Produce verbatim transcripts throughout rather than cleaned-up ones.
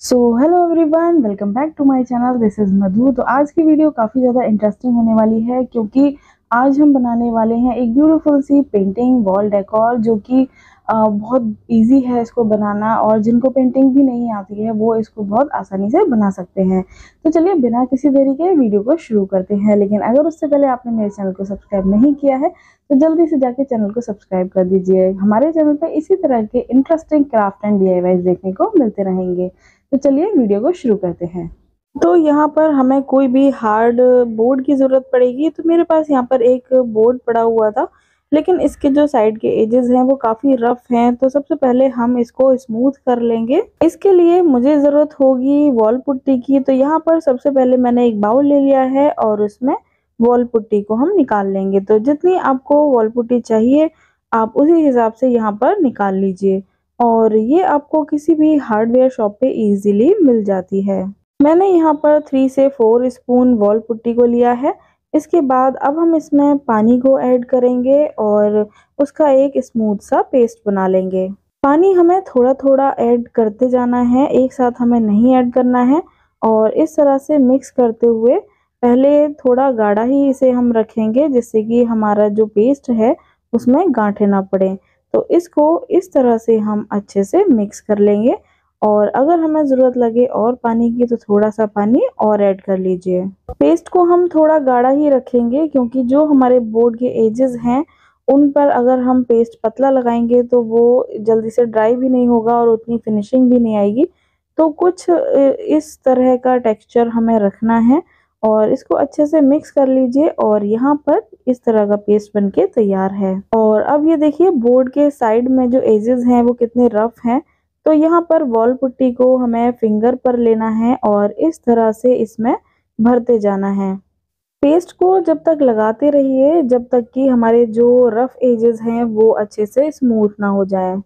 So hello everyone, welcome back to my channel. This is Madhu. तो आज की video काफ़ी ज़्यादा इंटरेस्टिंग होने वाली है क्योंकि आज हम बनाने वाले हैं एक ब्यूटीफुल सी पेंटिंग वॉल डेकोर, जो कि अ, बहुत इजी है इसको बनाना, और जिनको पेंटिंग भी नहीं आती है वो इसको बहुत आसानी से बना सकते हैं। तो चलिए बिना किसी देरी के वीडियो को शुरू करते हैं। लेकिन अगर उससे पहले आपने मेरे चैनल को सब्सक्राइब नहीं किया है तो जल्दी से जाके चैनल को सब्सक्राइब कर दीजिए। हमारे चैनल पर इसी तरह के interesting craft and D I Ys देखने को मिलते रहेंगे। तो चलिए वीडियो को शुरू करते हैं। तो यहाँ पर हमें कोई भी हार्ड बोर्ड की ज़रूरत पड़ेगी। तो मेरे पास यहाँ पर एक बोर्ड पड़ा हुआ था, लेकिन इसके जो साइड के एजेस हैं वो काफ़ी रफ हैं। तो सबसे पहले हम इसको स्मूथ कर लेंगे। इसके लिए मुझे ज़रूरत होगी वॉल पुट्टी की। तो यहाँ पर सबसे पहले मैंने एक बाउल ले लिया है और उसमें वॉल पुट्टी को हम निकाल लेंगे। तो जितनी आपको वॉल पुट्टी चाहिए आप उसी हिसाब से यहाँ पर निकाल लीजिए, और ये आपको किसी भी हार्डवेयर शॉप पे इजीली मिल जाती है। मैंने यहाँ पर थ्री से फोर स्पून वॉल पुट्टी को लिया है। इसके बाद अब हम इसमें पानी को ऐड करेंगे और उसका एक स्मूथ सा पेस्ट बना लेंगे। पानी हमें थोड़ा थोड़ा ऐड करते जाना है, एक साथ हमें नहीं ऐड करना है। और इस तरह से मिक्स करते हुए पहले थोड़ा गाढ़ा ही इसे हम रखेंगे, जिससे कि हमारा जो पेस्ट है उसमें गांठें ना पड़े। तो इसको इस तरह से हम अच्छे से मिक्स कर लेंगे, और अगर हमें ज़रूरत लगे और पानी की तो थोड़ा सा पानी और ऐड कर लीजिए। पेस्ट को हम थोड़ा गाढ़ा ही रखेंगे क्योंकि जो हमारे बोर्ड के एजेस हैं उन पर अगर हम पेस्ट पतला लगाएंगे तो वो जल्दी से ड्राई भी नहीं होगा और उतनी फिनिशिंग भी नहीं आएगी। तो कुछ इस तरह का टेक्सचर हमें रखना है, और इसको अच्छे से मिक्स कर लीजिए। और यहाँ पर इस तरह का पेस्ट बनके तैयार है। और अब ये देखिए बोर्ड के साइड में जो एजेस हैं वो कितने रफ हैं। तो यहाँ पर वॉल पुट्टी को हमें फिंगर पर लेना है और इस तरह से इसमें भरते जाना है। पेस्ट को जब तक लगाते रहिए जब तक कि हमारे जो रफ एजेस हैं वो अच्छे से स्मूथ ना हो जाए।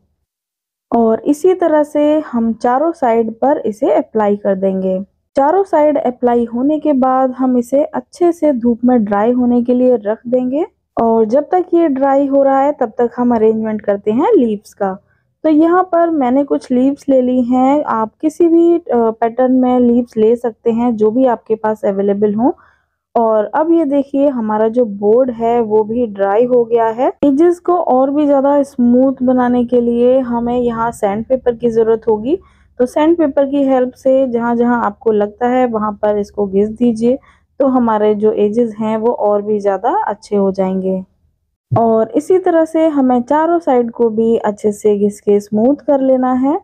और इसी तरह से हम चारों साइड पर इसे अप्लाई कर देंगे। चारों साइड अप्लाई होने के बाद हम इसे अच्छे से धूप में ड्राई होने के लिए रख देंगे। और जब तक ये ड्राई हो रहा है तब तक हम अरेंजमेंट करते हैं लीव्स का। तो यहाँ पर मैंने कुछ लीव्स ले ली हैं। आप किसी भी पैटर्न में लीव्स ले सकते हैं जो भी आपके पास अवेलेबल हो। और अब ये देखिए हमारा जो बोर्ड है वो भी ड्राई हो गया है। एजेस को और भी ज़्यादा स्मूथ बनाने के लिए हमें यहाँ सैंड पेपर की ज़रूरत होगी। तो सैंड पेपर की हेल्प से जहाँ जहाँ आपको लगता है वहाँ पर इसको घिस दीजिए, तो हमारे जो एजेस हैं वो और भी ज़्यादा अच्छे हो जाएंगे। और इसी तरह से हमें चारों साइड को भी अच्छे से घिस के स्मूथ कर लेना है।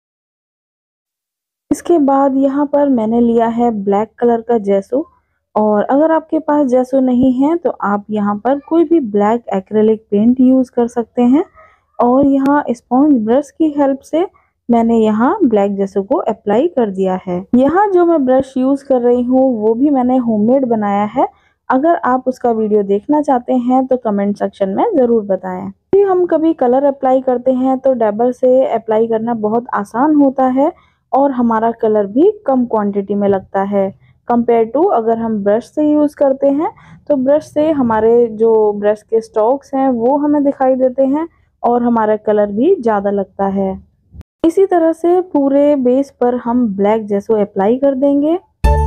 इसके बाद यहाँ पर मैंने लिया है ब्लैक कलर का जेसो, और अगर आपके पास जेसो नहीं है तो आप यहाँ पर कोई भी ब्लैक एक्रेलिक पेंट यूज़ कर सकते हैं। और यहाँ स्पॉन्ज ब्रश की हेल्प से मैंने यहाँ ब्लैक जेसो को अप्लाई कर दिया है। यहाँ जो मैं ब्रश यूज़ कर रही हूँ वो भी मैंने होममेड बनाया है। अगर आप उसका वीडियो देखना चाहते हैं तो कमेंट सेक्शन में ज़रूर बताएं। यदि हम कभी कलर अप्लाई करते हैं तो डैबर से अप्लाई करना बहुत आसान होता है, और हमारा कलर भी कम क्वांटिटी में लगता है कंपेयर टू अगर हम ब्रश से यूज़ करते हैं। तो ब्रश से हमारे जो ब्रश के स्ट्रोक्स हैं वो हमें दिखाई देते हैं और हमारा कलर भी ज़्यादा लगता है। इसी तरह से पूरे बेस पर हम ब्लैक जेसो अप्लाई कर देंगे।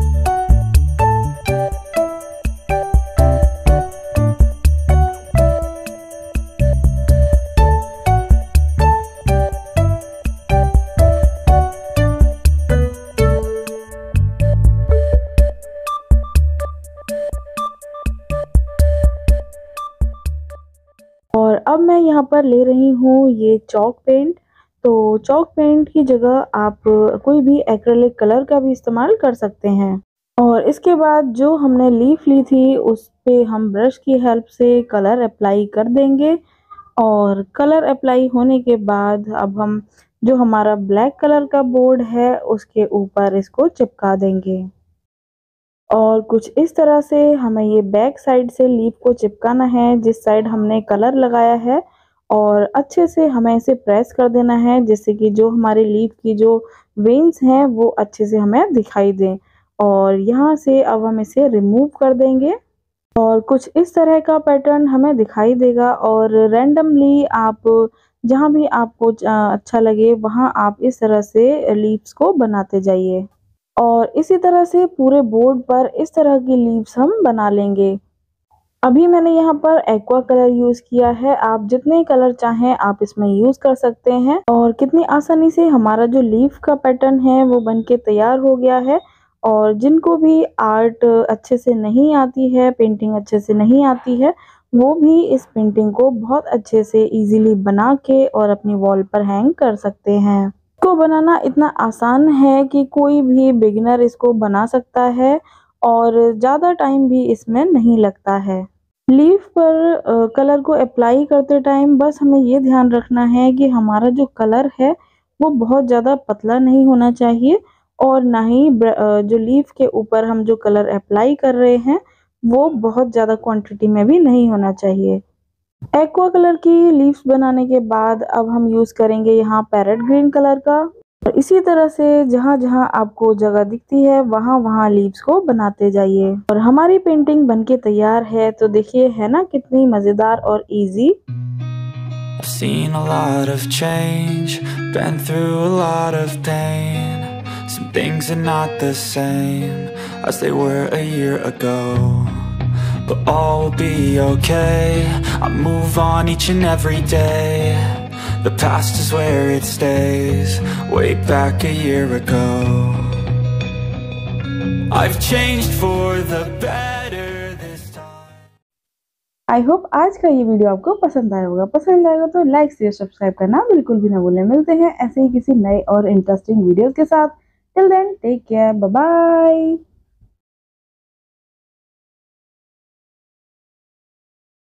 और अब मैं यहाँ पर ले रही हूँ ये चॉक पेंट। तो चॉक पेंट की जगह आप कोई भी एक्रेलिक कलर का भी इस्तेमाल कर सकते हैं। और इसके बाद जो हमने लीफ ली थी उस पे हम ब्रश की हेल्प से कलर अप्लाई कर देंगे। और कलर अप्लाई होने के बाद अब हम जो हमारा ब्लैक कलर का बोर्ड है उसके ऊपर इसको चिपका देंगे। और कुछ इस तरह से हमें ये बैक साइड से लीफ को चिपकाना है जिस साइड हमने कलर लगाया है, और अच्छे से हमें इसे प्रेस कर देना है जिससे कि जो हमारे लीफ की जो वेन्स हैं वो अच्छे से हमें दिखाई दें। और यहाँ से अब हम इसे रिमूव कर देंगे और कुछ इस तरह का पैटर्न हमें दिखाई देगा। और रैंडमली आप जहाँ भी आपको अच्छा लगे वहाँ आप इस तरह से लीव्स को बनाते जाइए। और इसी तरह से पूरे बोर्ड पर इस तरह की लीव्स हम बना लेंगे। अभी मैंने यहाँ पर एक्वा कलर यूज़ किया है, आप जितने कलर चाहें आप इसमें यूज़ कर सकते हैं। और कितनी आसानी से हमारा जो लीफ का पैटर्न है वो बनके तैयार हो गया है। और जिनको भी आर्ट अच्छे से नहीं आती है, पेंटिंग अच्छे से नहीं आती है, वो भी इस पेंटिंग को बहुत अच्छे से इजीली बना के और अपनी वॉल पर हैंग कर सकते हैं। इसको बनाना इतना आसान है कि कोई भी बिगिनर इसको बना सकता है और ज़्यादा टाइम भी इसमें नहीं लगता है। लीफ पर अ, कलर को अप्लाई करते टाइम बस हमें ये ध्यान रखना है कि हमारा जो कलर है वो बहुत ज़्यादा पतला नहीं होना चाहिए और ना ही अ, जो लीफ के ऊपर हम जो कलर अप्लाई कर रहे हैं वो बहुत ज़्यादा क्वांटिटी में भी नहीं होना चाहिए। एक्वा कलर की लीव्स बनाने के बाद अब हम यूज़ करेंगे यहाँ पैरेट ग्रीन कलर का। और इसी तरह से जहाँ जहाँ आपको जगह दिखती है वहाँ वहाँ लीव्स को बनाते जाइए। और हमारी पेंटिंग बनके तैयार है, तो देखिए है ना कितनी मज़ेदार और easy. I've seen a lot of change, been through a lot of pain. Some things are not the same as they were a year ago, but all will be okay. I move on each and every day. The past is where it stays, way back a year ago. I've changed for the better this time. I hope आज का ये video आपको पसंद आया होगा। पसंद आएगा तो लाइक शेयर सब्सक्राइब करना बिल्कुल भी ना भूलें। मिलते हैं ऐसे ही किसी नए और इंटरेस्टिंग वीडियोस के साथ। Till then take care, bye bye.